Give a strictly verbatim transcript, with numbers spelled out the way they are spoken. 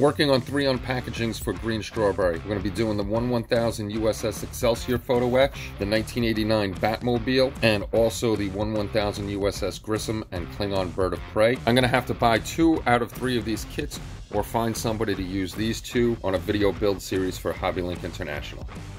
Working on three unpackagings for Greenstrawberry. We're going to be doing the one one thousand U S S Excelsior photo-etch, the nineteen eighty-nine Batmobile, and also the one one thousand U S S Grissom and Klingon Bird of Prey. I'm going to have to buy two out of three of these kits or find somebody to use these two on a video build series for HobbyLink International.